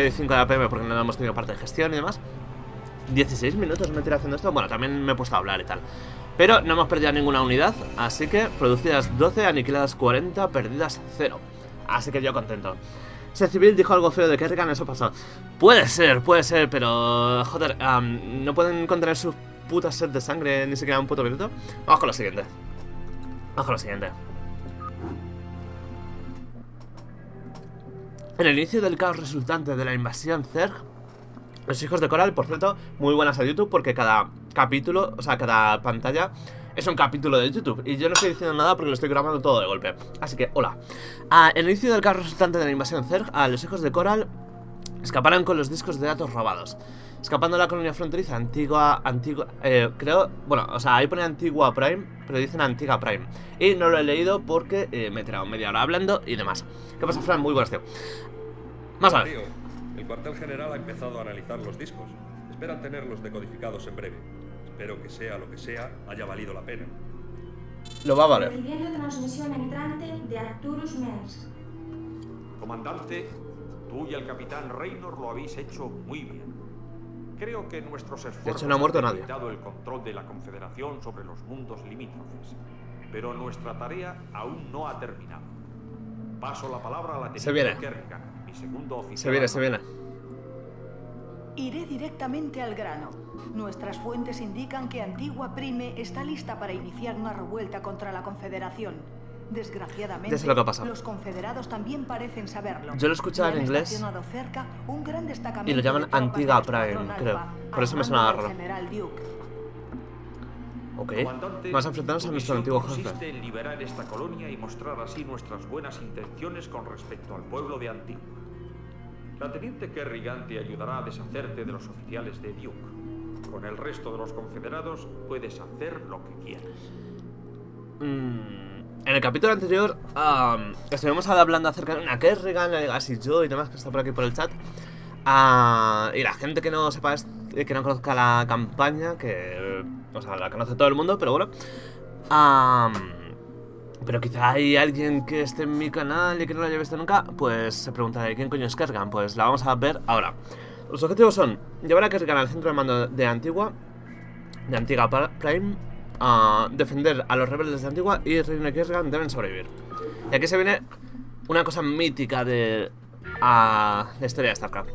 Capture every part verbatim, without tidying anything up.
de cinco de A P M porque no hemos tenido parte de gestión y demás. dieciséis minutos me tiré haciendo esto. Bueno, también me he puesto a hablar y tal. Pero no hemos perdido ninguna unidad. Así que producidas doce, aniquiladas cuarenta, perdidas cero. Así que yo contento. Ese civil dijo algo feo de Kerrigan, eso pasó. Puede ser, puede ser, pero... Joder, um, ¿no pueden contener sus putas sed de sangre ni siquiera un puto minuto? Vamos con lo siguiente. Vamos con lo siguiente. En el inicio del caos resultante de la invasión Zerg, los hijos de Coral, por cierto, muy buenas a YouTube porque cada capítulo, o sea, cada pantalla es un capítulo de YouTube. Y yo no estoy diciendo nada porque lo estoy grabando todo de golpe. Así que, hola. Ah, en el inicio del caos resultante de la invasión Zerg, a los hijos de Coral escaparon con los discos de datos robados. Escapando de la colonia fronteriza Antigua, Antigua, eh, creo, bueno, o sea, ahí pone Antigua Prime, pero dicen Antigua Prime. Y no lo he leído porque eh, me he tirado media hora hablando y demás. ¿Qué pasa, Fran? Muy buenas, tío. Más a ver. El cuartel general ha empezado a analizar los discos. Esperan tenerlos decodificados en breve. Espero que sea lo que sea, haya valido la pena. Lo va a valer. Recibiendo transmisión entrante de Arturus Mers. Comandante, tú y el capitán Raynor lo habéis hecho muy bien. Creo que nuestros esfuerzos de hecho, no ha muerto han nadie. quitado el control de la Confederación sobre los mundos limítrofes. Pero nuestra tarea aún no ha terminado. Paso la palabra a la teniente Kerrigan, mi segundo oficial. Se viene, se viene. Iré directamente al grano. Nuestras fuentes indican que Antigua Prime está lista para iniciar una revuelta contra la Confederación. Desgraciadamente, ya sé lo que ha pasado. Los confederados también parecen saberlo. Yo lo he escuchado en inglés cerca un gran y lo llaman Antigua Prime, creo. Por eso me suena raro. Ok, vamos a enfrentarnos a nuestro antiguo jefe. Consiste en liberar esta colonia y mostrar así nuestras buenas intenciones con respecto al pueblo de Antigua. La teniente Kerrigan te ayudará a deshacerte de los oficiales de Duke. Con el resto de los confederados puedes hacer lo que quieras. Mm, en el capítulo anterior um, estuvimos hablando acerca de una Kerrigan, así yo y demás que está por aquí por el chat. Uh, y la gente que no sepa, que no conozca la campaña, que o sea, la conoce todo el mundo, pero bueno. Um, pero quizá hay alguien que esté en mi canal y que no lo haya visto nunca, pues se preguntará, ¿quién coño es Kerrigan? Pues la vamos a ver ahora. Los objetivos son llevar a Kerrigan al centro de mando de Antigua, de Antigua Prime, uh, defender a los rebeldes de Antigua y Reino y Kerrigan deben sobrevivir. Y aquí se viene una cosa mítica de uh, la historia de StarCraft.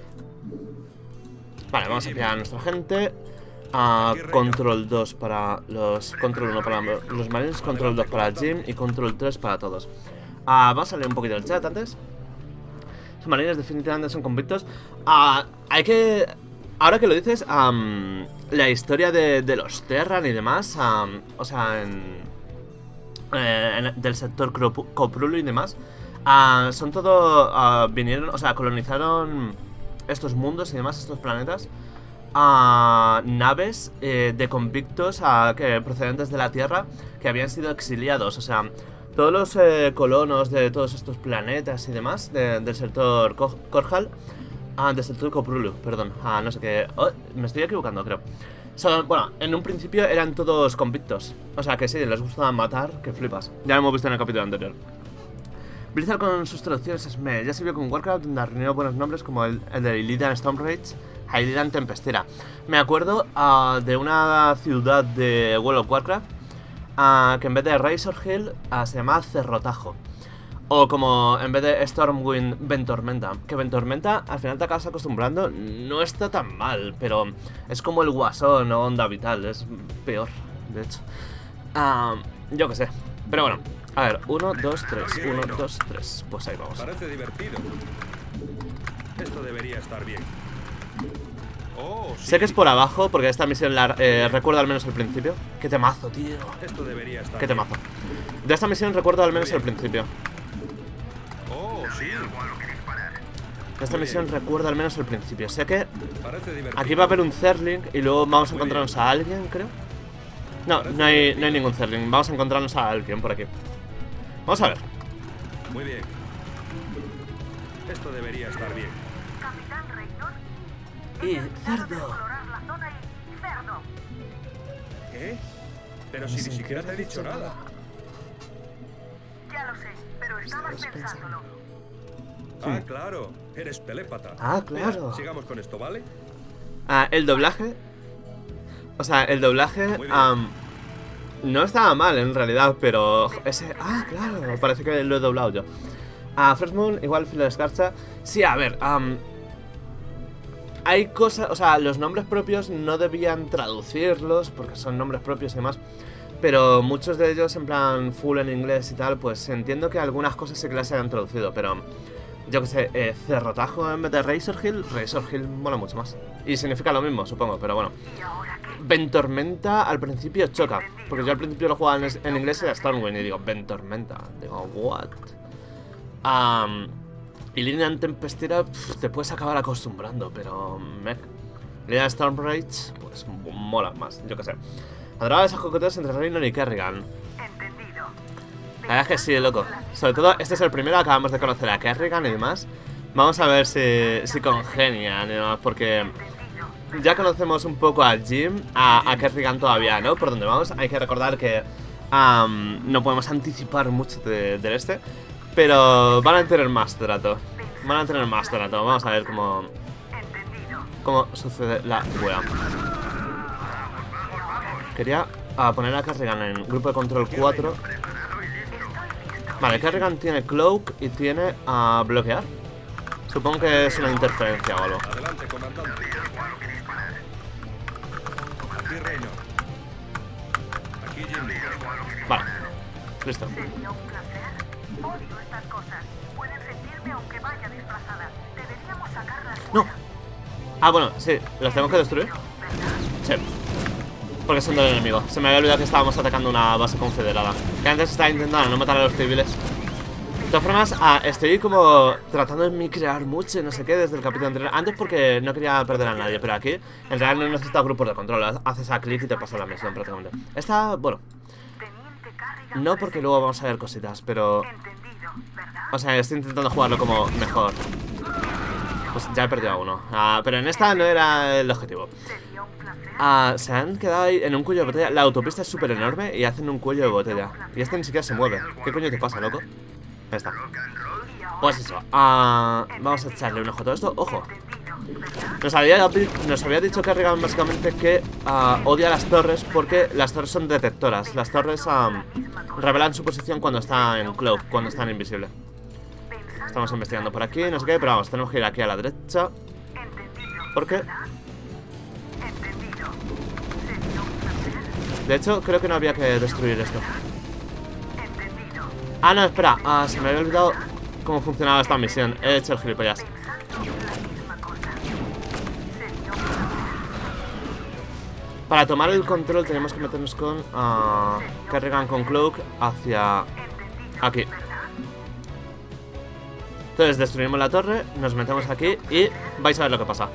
Vale, vamos a pillar a nuestra gente. Uh, control dos para los... Control uno para los Marines, Control dos para Jim y Control tres para todos. uh, Vamos a leer un poquito el chat antes. Los Marines definitivamente son convictos. uh, Hay que... Ahora que lo dices, um, la historia de, de los Terran y demás, um, o sea, en, eh, en, del sector Coprulu y demás, uh, son todo... Uh, vinieron, o sea, colonizaron estos mundos y demás, estos planetas, a naves eh, de convictos a, que procedentes de la Tierra que habían sido exiliados. O sea, todos los eh, colonos de todos estos planetas y demás de, del sector Korhal, ah, del sector Coprulu, perdón, ah, no sé qué, oh, me estoy equivocando creo. Son, bueno, en un principio eran todos convictos, o sea que sí, les gustaba matar, que flipas. Ya lo hemos visto en el capítulo anterior. Blizzard con sus traducciones es me, ya se vio con Warcraft, donde reunió buenos nombres como el, el de Illidan Stormrage, Illidan Tempestera. Me acuerdo uh, de una ciudad de World of Warcraft uh, que en vez de Razor Hill uh, se llama Cerrotajo. O como en vez de Stormwind, Ventormenta. Que Ventormenta al final te acabas acostumbrando, no está tan mal, pero es como el Guasón o Onda Vital, es peor, de hecho. Uh, yo qué sé, pero bueno. A ver, uno, dos, tres, uno, dos, tres. Pues ahí vamos. Parece divertido. Esto debería estar bien. Oh, sí. Sé que es por abajo, porque esta misión la eh, recuerdo al menos el principio. Qué temazo, tío. Esto debería estar Qué temazo. De esta misión recuerdo al menos el principio. Oh, sí. De esta misión recuerdo al menos el principio. Sé que Parece divertido. aquí va a haber un Zerling y luego vamos a encontrarnos a alguien, creo. No, no hay, no hay ningún Zerling. Vamos a encontrarnos a alguien por aquí. Vamos a ver. Muy bien. Esto debería estar bien. Capitán Raynor. Y cerdo. cerdo. La zona y cerdo. ¿Qué? Pero si ni siquiera te he dicho nada. Ya lo sé, pero estabas pensándolo. Ah, claro. Eres telépata. Ah, claro. Mira, sigamos con esto, ¿vale? Ah, el doblaje. O sea, el doblaje Muy bien. am, no estaba mal en realidad, pero ese. Ah, claro, parece que lo he doblado yo. A First Moon, igual Filo de Escarcha. Sí, a ver, am, hay cosas. O sea, los nombres propios no debían traducirlos porque son nombres propios y demás. Pero muchos de ellos, en plan full en inglés y tal, pues entiendo que algunas cosas sí que las hayan traducido, pero yo que sé, eh, Cerrotajo en vez de Razor Hill, Razor Hill mola mucho más. Y significa lo mismo, supongo, pero bueno. Ventormenta al principio choca, porque yo al principio lo jugaba en, es- en inglés y era Stormwind y digo, Ventormenta, digo, what? Um, y Línea Tempestera pf, te puedes acabar acostumbrando, pero mech. Línea Storm Rage, pues mola más, yo que sé. Adorables acocoteos entre Reynor y Kerrigan. Entendido. La verdad es que sí, loco. Sobre todo, este es el primero, acabamos de conocer a Kerrigan y demás. Vamos a ver si, si congenian y demás, porque ya conocemos un poco a Jim, a, a Kerrigan todavía, ¿no? Por donde vamos, hay que recordar que um, no podemos anticipar mucho de- del este, pero van a tener más trato. Van a tener más trato, vamos a ver cómo, cómo sucede la wea. Quería ah, poner a Kerrigan en grupo de control cuatro. Vale, Kerrigan tiene Cloak y tiene a bloquear. Supongo que es una interferencia o algo. Adelante, comandante. Aquí Reino. Aquí Jimmy. Vale, listo. Sería un placer. Odio estas cosas. Pueden sentirme aunque vaya disfrazada. Deberíamos sacarlas No. fuera. Ah, bueno, sí, ¿las tengo que destruir? Sí. Porque son del enemigo. Se me había olvidado que estábamos atacando una base confederada. Que antes estaba intentando no matar a los civiles. De todas formas, ah, estoy como tratando de micrear mucho y no sé qué desde el capítulo anterior. Antes porque no quería perder a nadie, pero aquí en realidad no necesitas grupos de control. Haces a clic y te pasa la misión prácticamente. Esta, bueno, Teniente Carrigan. no porque luego vamos a ver cositas, pero... Entendido, ¿verdad? O sea, estoy intentando jugarlo como mejor. Pues ya he perdido a uno. Ah, pero en esta no era el objetivo. Sería un placer. Ah, se han quedado ahí en un cuello de botella. La autopista es súper enorme y hacen un cuello de botella. Y este ni siquiera se mueve. ¿Qué coño te pasa, loco? Ahí está. Pues eso. Ah, vamos a echarle un ojo a todo esto. Ojo. Nos había, nos había dicho Kerrigan básicamente que ah, odia las torres porque las torres son detectoras. Las torres ah, revelan su posición cuando está en cloak, cuando están invisible. Estamos investigando por aquí, no sé qué, pero vamos, tenemos que ir aquí a la derecha. Porque... De hecho, creo que no había que destruir esto. Ah, no, espera, ah, se me había olvidado cómo funcionaba esta misión. He hecho el gilipollas. Para tomar el control tenemos que meternos con uh, Kerrigan con Cloak hacia aquí. Entonces destruimos la torre, nos metemos aquí y vais a ver lo que pasa.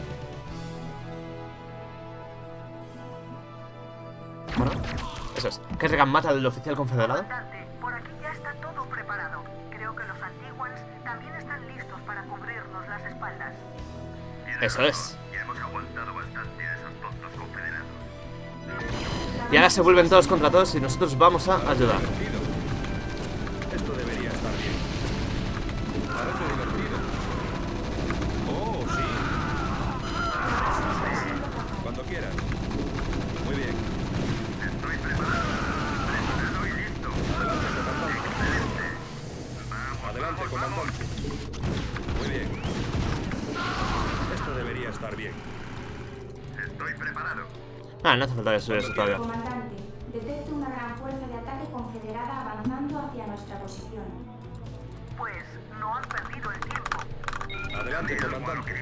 Bueno, eso es. Kerrigan mata al oficial confederado. Comandante, por aquí ya está todo preparado. Creo que los Antiguans también están listos para cubrirnos las espaldas. Eso es. Ya hemos aguantado bastante a esos tontos confederados. Y ahora se vuelven todos contra todos y nosotros vamos a ayudar. Esto debería estar bien. Parece divertido. Oh, sí. Cuando quieras. Muy bien. Estoy preparado. Preparado y listo. Adelante, comandante. Muy bien. Esto debería estar bien. Estoy preparado. Ah, no hace falta que subir eso todavía. Comandante, detecto una gran fuerza de ataque confederada avanzando hacia nuestra posición. Pues no han perdido el tiempo. Adelante, comandante.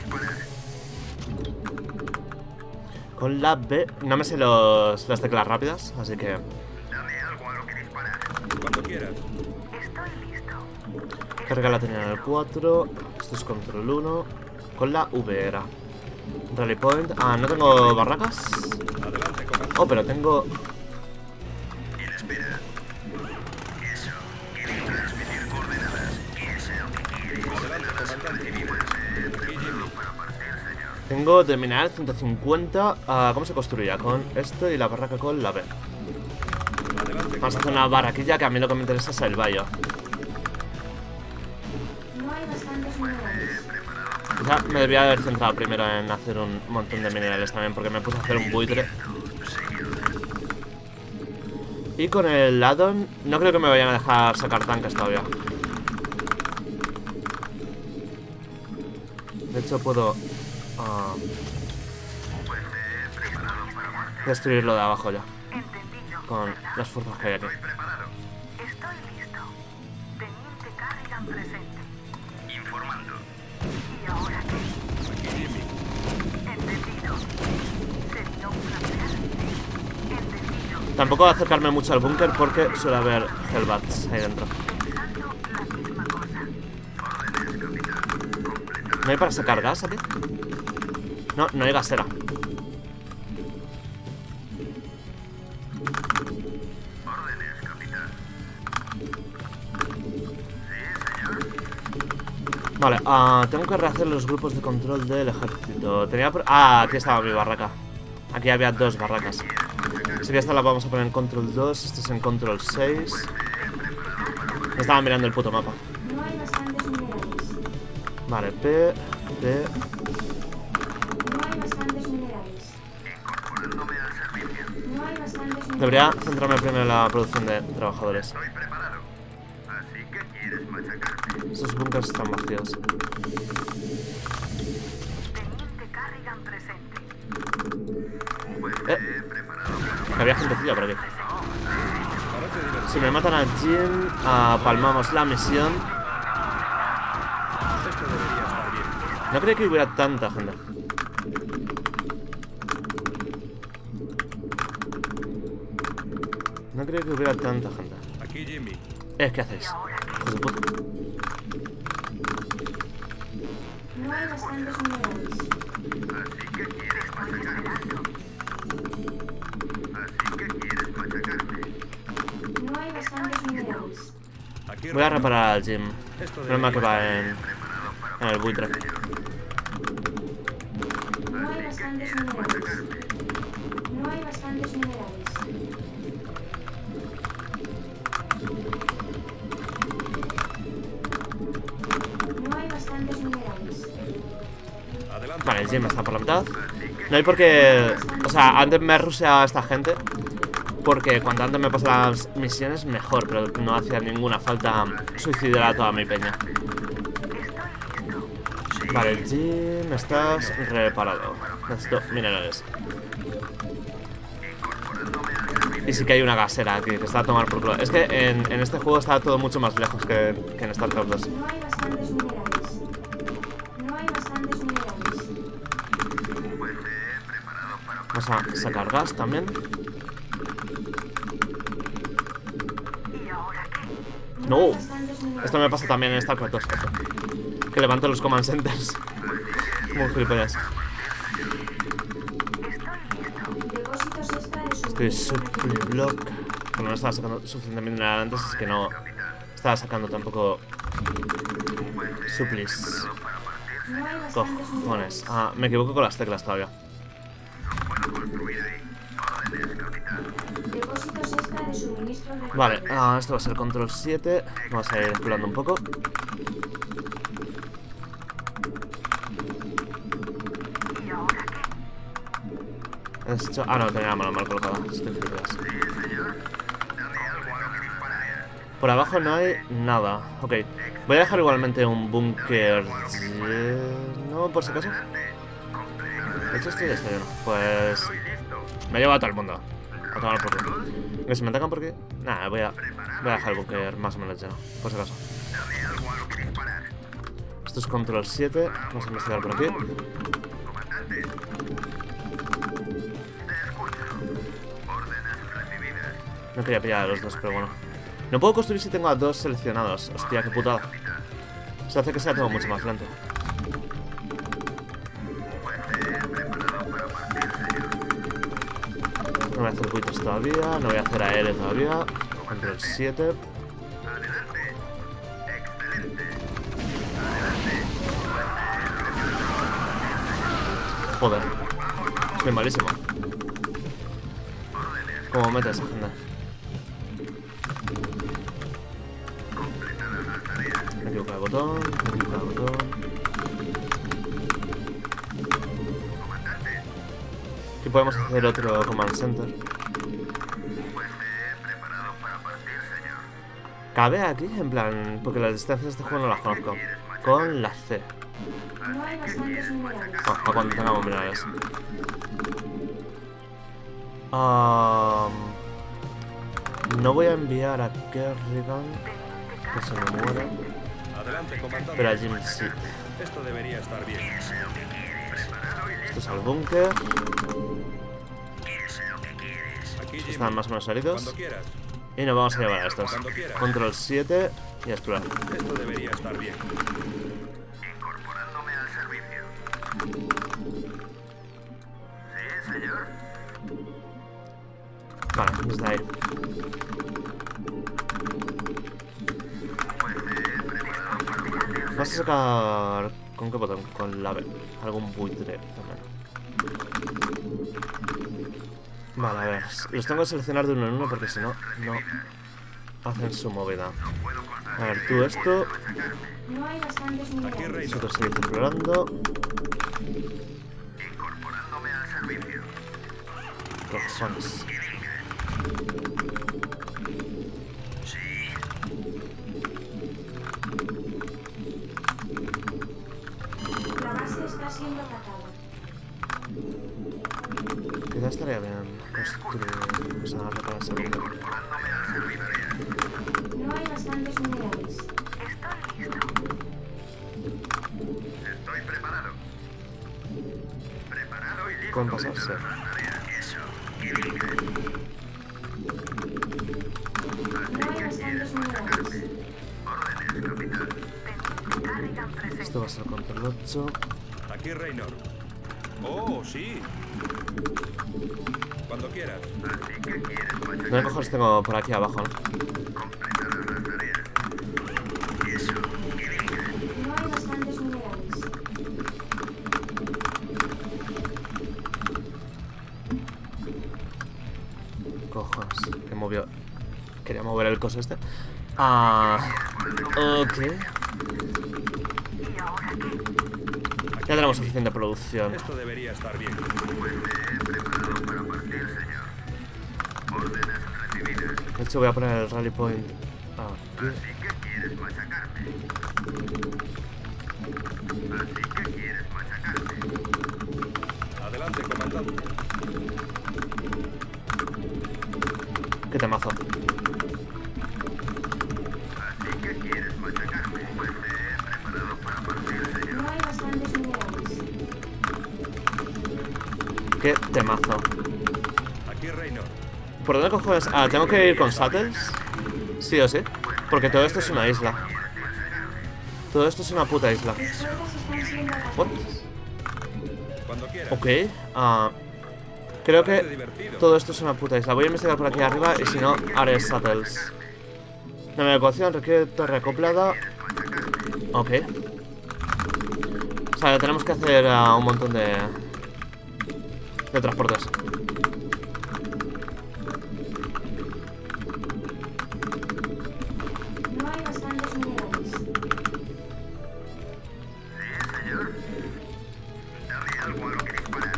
Con la B... No me sé los, las teclas rápidas, así que... Dame algo a lo que disparar. Cuando quieras. Estoy listo. Carga la tenía en el cuatro. Esto es control uno. Con la V era. Rally point. Ah, no tengo barracas. Adelante, comandante. Oh, pero tengo... ¿Quién espera? Eso. Quieren transmitir coordenadas. ¿Quién sea lo que quiere? Coordenadas recibidas. Aquí Jimmy. Para partir, señor. Tengo de mineral ciento cincuenta. Ah, ¿cómo se construía? Con esto y la barraca con la B. Adelante, Vamos a hacer una barraquilla que a mí lo que me interesa es el valle. No hay bastantes minerales. Quizá me debería haber centrado primero en hacer un montón de minerales también, porque me puse a hacer un buitre. Y con el addon no creo que me vayan a dejar sacar tanques todavía. De hecho puedo uh, destruirlo de abajo ya. Con las fuerzas que hay aquí. Estoy listo. Teniente Carrigan presente. Informando. ¿Y ahora qué? Entendido. ¿Sería un placer? Entendido. Tampoco voy a acercarme mucho al búnker porque suele haber Hellbats ahí dentro. Pensando la misma cosa. ¿No hay para sacar gas aquí? No, no hay gasera. Vale, uh, tengo que rehacer los grupos de control del ejército. Tenía por... Ah, aquí estaba mi barraca. Aquí había dos barracas. Así que esta la vamos a poner en control dos. Este es en control seis. Me estaba mirando el puto mapa. No hay bastantes minerales. Vale, P, P. No hay bastantes minerales. No hay bastantes minerales. Debería centrarme primero en la producción de trabajadores. Estoy preparado. Así que quieres machacarme. Esos bunkers están vacíos. Teniente Carrigan presente. Eh, que había gentecilla por aquí. Si me matan a Jim, uh, palmamos la misión. Esto debería estar bien. No creí que hubiera tanta gente. No creo que hubiera tanta gente. Aquí Jimmy. Eh, ¿qué hacéis? Hijos de puta. No hay bastantes minerales. Así que quieres machacarme. Así que quieres machacarme. No hay bastantes minerales. Aquí Voy a reparar al Jim. Esto Problema que debería va estar en, en el buitre. No hay bastantes minerales. No hay bastantes minerales. No hay bastantes minerales. Adelante. Vale, el Jim está por la mitad. No hay por qué... O sea, antes me rusea a esta gente porque cuanto antes me pasen las misiones, mejor. Pero no hacía ninguna falta suicidar a toda mi peña. Vale, el Jim, estás reparado. Necesito minerales. Y sí que hay una gasera aquí que está a tomar por culo. Es que en, en este juego está todo mucho más lejos que, que en StarCraft dos. No hay bastantes minerales. No hay bastantes minerales. Vamos a sacar gas también. ¿Y ahora qué? No, hay bastantes minerales. esto me pasa también en StarCraft dos. Esto. Que levanto los command centers. Como un gilipollas. Depósitos extra de Estoy suministro supply recibido. block. Como no estaba sacando suficiente mineral antes, es que no estaba sacando tampoco supplies. No hay bastantes Cojones. minerales. Ah, me equivoco con las teclas todavía. Depósitos extra de suministro recibido. Vale, ah, esto va a ser control siete. Vamos a ir explorando un poco. ¿Y ahora qué? Esto... Ah, no, tenía la mano mal colocada. Estoy gilipollas. Por abajo no hay nada. Ok. Voy a dejar igualmente un búnker lleno, por si acaso. De hecho, estoy esto lleno. Pues... Me llevo a todo el mundo. A tomar por culo. Que si me atacan por aquí... Nada, voy a... Voy a dejar el búnker más o menos lleno. Por si acaso. Esto es control siete. Vamos a investigar por aquí. No quería pillar a los dos, pero bueno. No puedo construir si tengo a dos seleccionados. Hostia, qué putada. Eso hace que sea todo mucho más lento. No voy a hacer buitres todavía. No voy a hacer aéreo todavía. Control siete. Joder. Soy malísimo. ¿Cómo mete esa gente? Me equivoco. Clic al botón, clic al botón. Aquí podemos hacer otro command center. ¿Cabe aquí? En plan, porque las distancias de este juego no las conozco. Con la C. No hay bastantes minerales. Ah, para cuando tengamos minerales. Um, no voy a enviar a Kerrigan, que se me muera. Adelante, comandante. Pero a Jim sí. Esto debería estar bien. Esto es al búnker. Aquí, Jimmy. Están más o menos heridos. Cuando quieras. Y nos vamos a llevar a estos. Cuando quieras. Control siete y a explorar. Esto debería estar bien. Incorporándome al servicio. ¿Sí, señor? Vale, desde ahí. Vas a sacar... ¿Con qué botón? Con la B. Algún buitre también. Vale, a ver. Los tengo que seleccionar de uno en uno porque si no, no hacen su movida. A ver, tú esto. No hay bastantes Aquí, minerales. Reynor. Nosotros seguimos explorando. Incorporándome al servicio. Cojones. La base está siendo atacada. Quizás estaría bien construir. O sea, reparar ese búnker. No hay bastantes minerales. Estoy listo. Estoy preparado. Preparado y listo. ¿Pueden pasarse? Eso. No hay bastantes minerales. Órdenes, capitán. Teniente Carrigan presente. Esto va a ser control ocho. Aquí, Reynor. Oh, sí. Cuando quieras. Así que quieres machacar. ¿Dónde cojones tengo por aquí abajo, no? Completarás las tareas. Eso. No hay bastantes minerales. Cojones. Que movió. Quería mover el coso este. Ah. Ok. ¿Y ahora qué? Ya tenemos suficiente producción. Esto debería estar bien. Preparado para partir, señor. Órdenes recibidas. De hecho, voy a poner el rally point aquí. Así que quieres machacarme. Así que quieres machacarme. Adelante, comandante. Qué temazo. Así que quieres machacarme. Pues me he preparado para partir, señor. No hay bastantes minerales. Qué temazo. Aquí, Reynor. ¿Por dónde cojones? Ah, tengo que ir con Sattles. Sí o sí. Porque todo esto es una isla. Todo esto es una puta isla. Las ruedas están siendo What? atacadas. Cuando quieras. Ok. Ah, creo Parece que divertido. todo esto es una puta isla. Voy a investigar por aquí arriba y si no, haré Sattles. Navegación requiere torre acoplada. Ok. O sea, tenemos que hacer ah, un montón de... de transportes. No hay bastantes minerales. Dale algo a lo que disparar.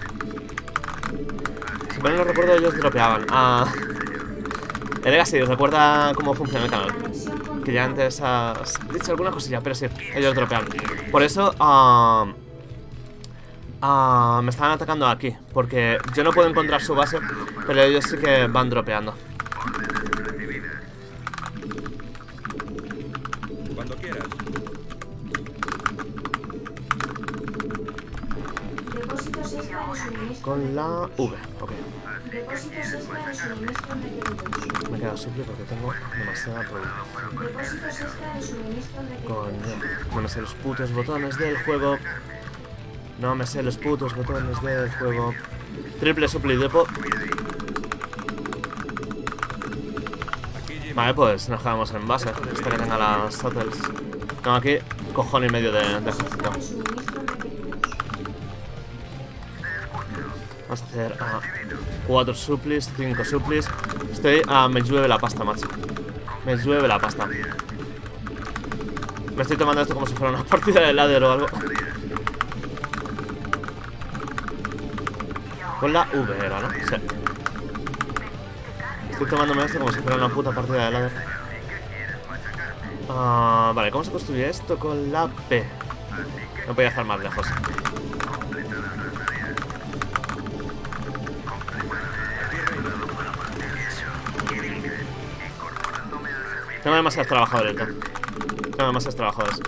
Si mal no recuerdo, ellos dropeaban. Ah... El Legacy, ¿os recuerda cómo funciona el canal? Conexión con... Que ya antes has dicho alguna cosilla, pero sí, ellos dropean. Por eso, ah... ah, me estaban atacando aquí, porque yo no puedo encontrar su base, pero ellos sí que van dropeando. Cuando quieras. Depósitos extra de suministro. Con la V, ok. Depósitos extra de suministro requeridos. Me queda simple porque tengo demasiada producción. Depósitos extra de suministro requeridos. Coño, no me sé los putos botones del juego. No me sé los putos botones del juego. Triple supply depot. Aquí, Jimmy. Vale, pues nos quedamos en base. Hasta que tenga las Sattles. Tengo aquí cojón y medio de, de ejército. Extra de suministro requeridos. Vamos a hacer ah, cuatro supplies, cinco supplies. Estoy a me llueve la pasta, macho. Me llueve la pasta. Me estoy tomando esto como si fuera una partida de ladder o algo. Con la V era, ¿no? Sí. Estoy tomándome esto como si fuera una puta partida de ladder. Ah, vale, ¿cómo se construye esto? Con la P. No podía estar más lejos. Tengo demasiados trabajadores, ¿no? Tengo demasiados trabajadores.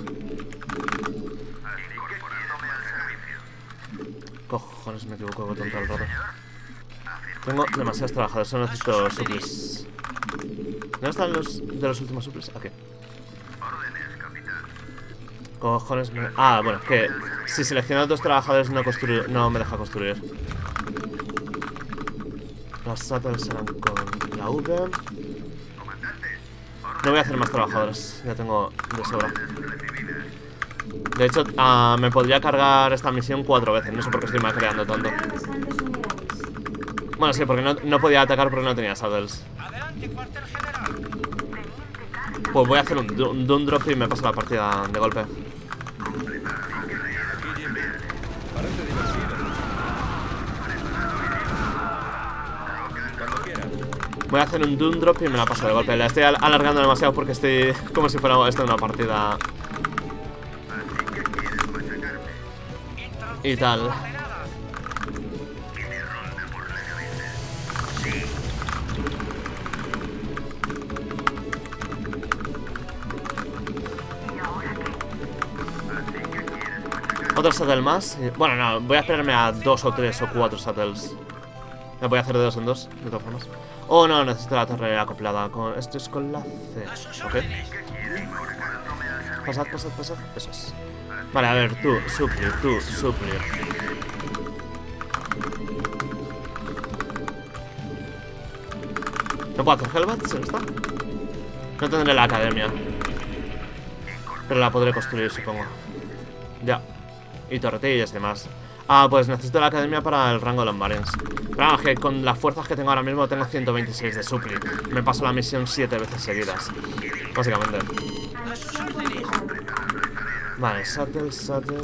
Cojones, me equivoco de botón todo el rato. Tengo demasiados trabajadores, solo necesito suplis. ¿Dónde están los de los últimos suplis? Aquí. Cojones, me... Ah, bueno, que si selecciono dos trabajadores no, construir, no me deja construir. Las shuttles serán con la V. No voy a hacer más trabajadores, ya tengo de sobra. De hecho, uh, me podría cargar esta misión cuatro veces. No sé por qué estoy creando tanto. Bueno, sí, porque no, no podía atacar porque no tenía saddles. Pues voy a hacer un, un Doom Drop y me paso la partida de golpe. Voy a hacer un Doom Drop y me la paso de golpe. La estoy alargando demasiado porque estoy como si fuera esto una partida y tal. Otro shuttle más. Bueno, no, voy a esperarme a dos o tres o cuatro shuttles. Me voy a hacer de dos en dos, de todas formas. Oh, no, necesito la torre acoplada. Con... Esto es con la C. Ok. Pasad, pasad, pasad. Eso es. Vale, a ver, tú, suplir, tú, suplir. ¿No puedo hacer Hellbats en esta? No tendré la academia, pero la podré construir, supongo. Ya. Y torretillas y demás. Ah, pues necesito la academia para el rango de los Marines. Pero vamos, que con las fuerzas que tengo ahora mismo tengo ciento veintiséis de supli. Me paso la misión siete veces seguidas, básicamente. Vale, saddle, saddle.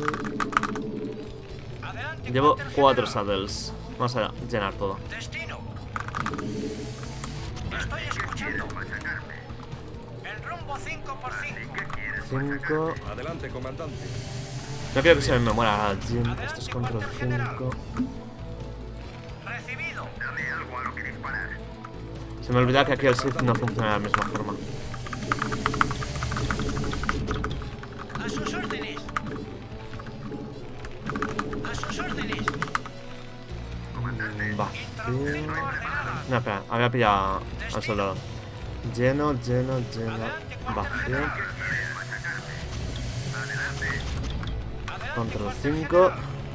Llevo cuatro saddles. Vamos a llenar todo. cinco. Adelante, comandante. No quiero que se me muera Jim. Esto es control cinco. Se me olvida que aquí el Sith no funciona de la misma forma. A sus órdenes. A sus órdenes. Mm, vacío. No, espera, había pillado al soldado. Lleno, lleno, lleno. Vacío. Control cinco.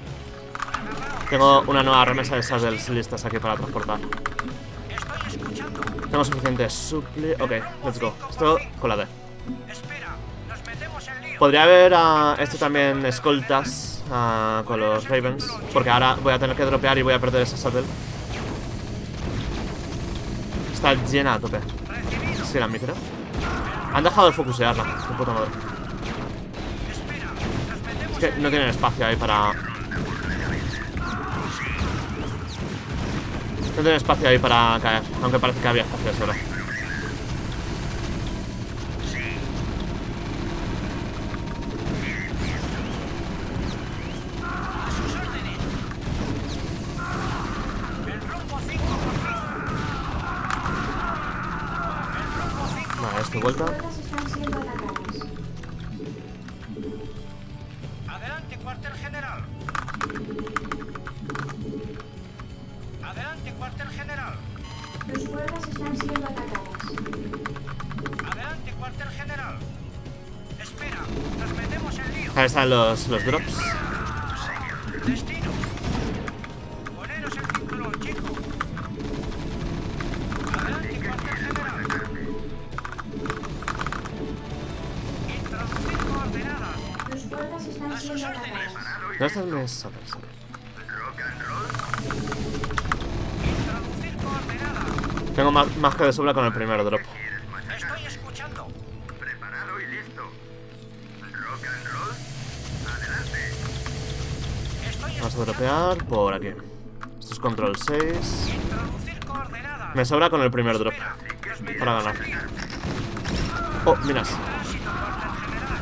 Tengo una nueva remesa de saddles listas aquí para transportar. Tengo suficiente supli. Ok, let's go. Esto con la D. Podría haber uh, esto también escoltas uh, con los Ravens, porque ahora voy a tener que dropear y voy a perder esa saddle. Está llena a tope. Sí, la micro. Han dejado de focusearla, de puta madre. Es que no tienen espacio ahí para... No tienen espacio ahí para caer, aunque parece que había espacio solo. Vale, esto vuelta. Adelante, cuartel general. Adelante, cuartel general. Los cuerdas están siendo atacadas. Adelante, cuartel general. Espera, nos metemos en lío. Ahí están los, los drops. Destino. Poneros el cinturón, chico. Adelante, cuartel general. Introducir coordenadas. Los cuerdas están A sus siendo órdenes. atacadas. ¿Dónde están los saddles? Introducir coordenadas. Tengo más, más que de sobra con el primer drop. Estoy escuchando. Preparado y listo. Rock and roll. Adelante. Vamos a dropear por aquí. Esto es control seis. Introducir coordenadas. Me sobra con el primer drop para ganar. Oh, miras. Tránsito, cuartel general.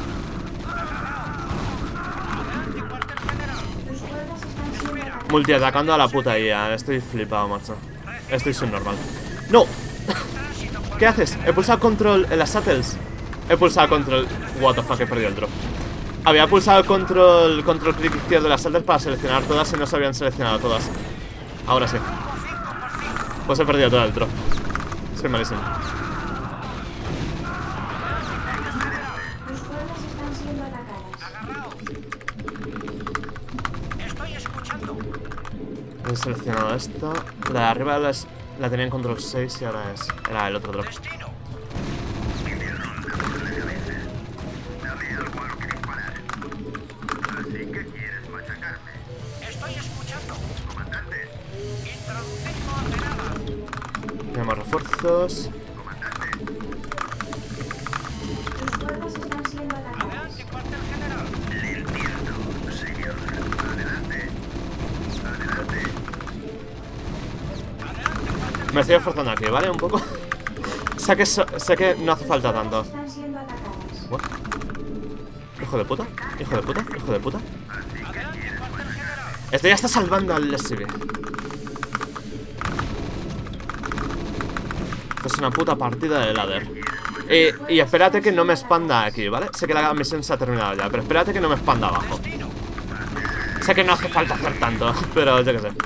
Adelante, cuartel general. Tus cuerdas están siendo atacadas. Multiatacando a la puta I A. Estoy flipado, macho. Estoy subnormal. ¡No! Tránsito, cuartel ¿Qué haces? He pulsado control en las shuttles. He pulsado control. What the fuck, he perdido el drop. Había pulsado control Control clic izquierdo de las shuttles para seleccionar todas y no se habían seleccionado todas. Ahora sí. Pues he perdido todo el drop. Soy malísimo. Tus cuerdas están siendo atacadas. agarrado. Estoy escuchando. He seleccionado esta. La de arriba las, la tenía en control seis y ahora es. Era el otro drop. Destino. Dame algo a lo que disparar. Así que quieres machacarme. Estoy escuchando. Comandante. Introducir coordenadas. Tenemos refuerzos. Comandante. Tus cuerdas están siendo atacadas. Adelante, cuartel general. Le entiendo, señor. Adelante. Adelante. Me estoy esforzando aquí, ¿vale? Un poco. sé, que so- sé que no hace falta tanto. Están siendo atacadas. What? Hijo de puta, hijo de puta, hijo de puta. Este ya está salvando al S B. Esto es una puta partida de ladder. Y, y espérate que no me expanda aquí, ¿vale? Sé que la misión se ha terminado ya, pero espérate que no me expanda abajo. Sé que no hace falta hacer tanto, pero yo qué sé.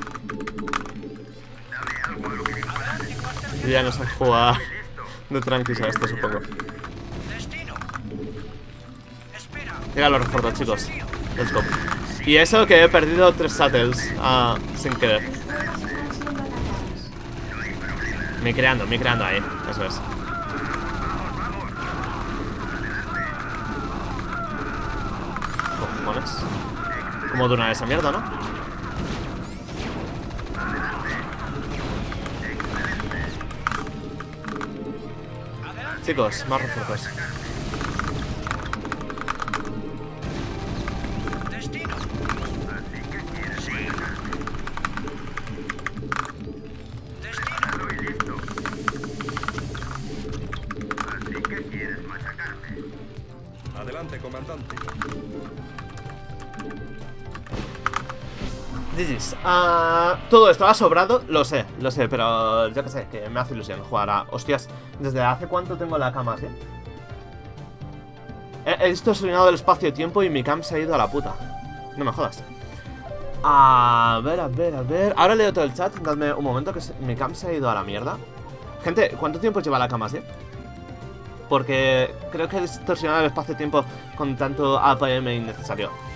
Y ya no sé jugar de tranquis a esto, supongo. Destino. Espera. Llega los refuerzos, chicos. Let's go. Y eso que he perdido tres shuttles ah, sin querer. Tus cuerdas están siendo atacadas. Me creando, me creando ahí. Eso es. Cojones. ¿Cómo dura esa mierda, no? Chicos, más refuerzos. Destino. Estoy listo. Así que quieres machacarme. Adelante, comandante. G G's. Ah, todo estaba sobrado, lo sé, lo sé, pero yo que sé, que me hace ilusión jugar a... Hostias, ¿desde hace cuánto tengo la cama así? He, he distorsionado el espacio-tiempo y mi cam se ha ido a la puta. No me jodas. A ver, a ver, a ver... Ahora leo todo el chat, dadme un momento que se... mi cam se ha ido a la mierda. Gente, ¿cuánto tiempo lleva la cama así? Porque creo que he distorsionado el espacio-tiempo con tanto A P M innecesario.